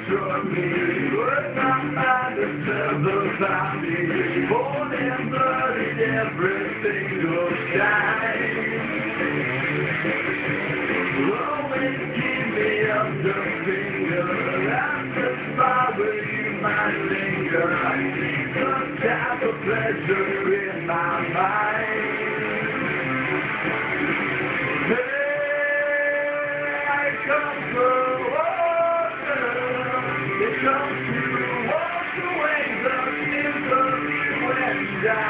struck me. Words not mine to tell the family. Born and bloodied every single time. Always keep me up the finger. After spot where you might linger. I see some type of pleasure in my mind. Comes the water, it comes to wash away the sins of you and I.